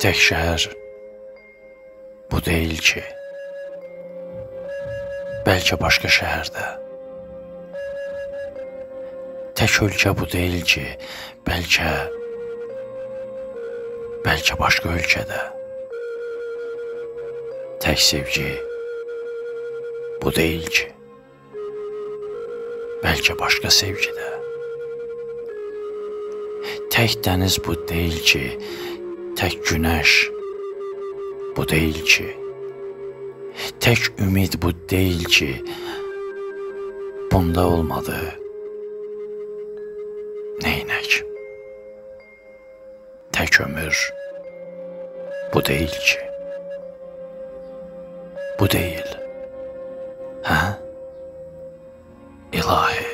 Tək şəhər bu deyil ki, bəlkə başqa şəhərdə. Tək ölkə bu deyil ki, bəlkə başqa ölkədə. Tək sevgi bu deyil ki, bəlkə başqa sevgidə. Tək dəniz bu deyil ki, tək günəş bu deyil ki, tək ümid bu deyil ki, bunda olmadı. Neynək? Tək ömür bu deyil ki, bu deyil. Hə? İlahi.